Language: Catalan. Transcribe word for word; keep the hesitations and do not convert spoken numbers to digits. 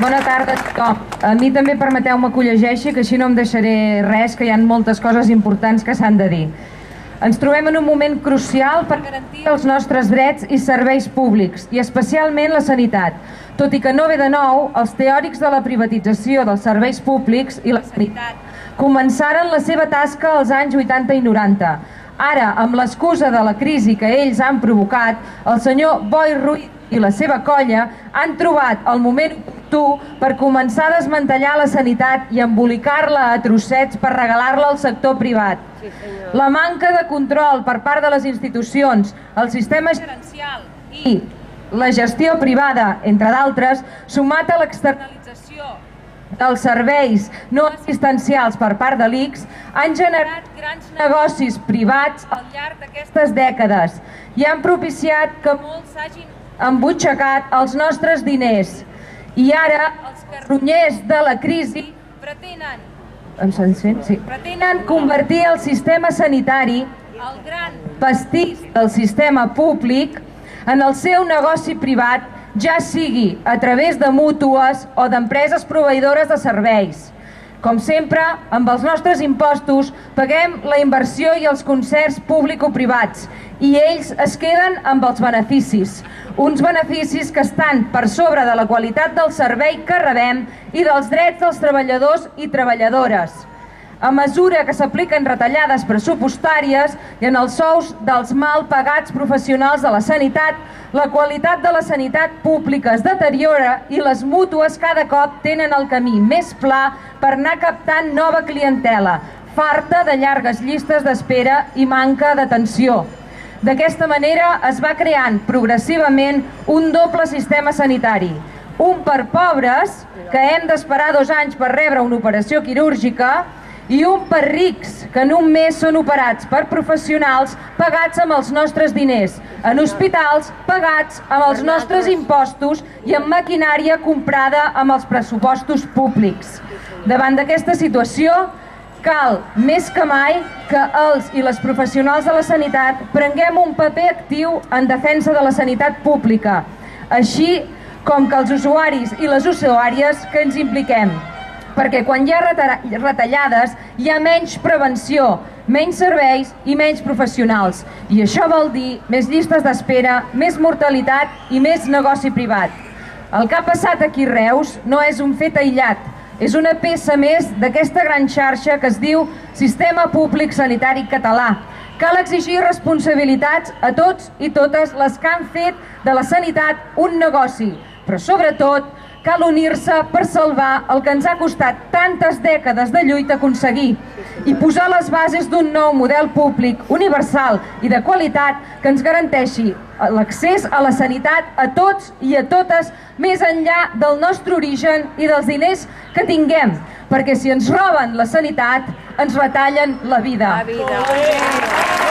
Bona tarda a tothom. A mi també permeteu-me que ho llegeixi, que així no em deixaré res, que hi ha moltes coses importants que s'han de dir. Ens trobem en un moment crucial per garantir els nostres drets i serveis públics, i especialment la sanitat. Tot i que no ve de nou, els teòrics de la privatització dels serveis públics i la sanitat començaren la seva tasca als anys vuitanta i noranta. Ara, amb l'excusa de la crisi que ells han provocat, el senyor Boi Ruiz i la seva colla han trobat el moment oportú per començar a desmantellar la sanitat i embolicar-la a trossets per regalar-la al sector privat. La manca de control per part de les institucions, el sistema gerencial i la gestió privada, entre d'altres, sumat a l'externalització dels serveis no assistencials per part de l'I C S, han generat grans negocis privats al llarg d'aquestes dècades i han propiciat que molts hagin embutxacat els nostres diners. I ara els carronyers de la crisi pretenen, em sents fent? Sí. pretenen convertir el sistema sanitari, el gran pastís del sistema públic, en el seu negoci privat, ja sigui a través de mútues o d'empreses proveïdores de serveis. Com sempre, amb els nostres impostos paguem la inversió i els concerts público-privats i ells es queden amb els beneficis. Uns beneficis que estan per sobre de la qualitat del servei que rebem i dels drets dels treballadors i treballadores. A mesura que s'apliquen retallades pressupostàries i en els sous dels mal pagats professionals de la sanitat, la qualitat de la sanitat pública es deteriora i les mútues cada cop tenen el camí més pla per anar captant nova clientela, farta de llargues llistes d'espera i manca d'atenció. D'aquesta manera es va creant progressivament un doble sistema sanitari. Un per pobres, que hem d'esperar dos anys per rebre una operació quirúrgica, i un per rics, que en un mes són operats per professionals pagats amb els nostres diners, en hospitals pagats amb els nostres impostos i en maquinària comprada amb els pressupostos públics. Davant d'aquesta situació, cal més que mai que els i les professionals de la sanitat prenguem un paper actiu en defensa de la sanitat pública, així com que els usuaris i les usuàries que ens impliquem. Perquè quan hi ha retallades hi ha menys prevenció, menys serveis i menys professionals. I això vol dir més llistes d'espera, més mortalitat i més negoci privat. El que ha passat aquí a Reus no és un fet aïllat, és una peça més d'aquesta gran xarxa que es diu Sistema Públic Sanitari Català. Cal exigir responsabilitats a tots i totes les que han fet de la sanitat un negoci, però sobretot cal unir-se per salvar el que ens ha costat tantes dècades de lluita aconseguir i posar les bases d'un nou model públic, universal i de qualitat que ens garanteixi l'accés a la sanitat a tots i a totes més enllà del nostre origen i dels diners que tinguem, perquè si ens roben la sanitat ens retallen la vida. La vida.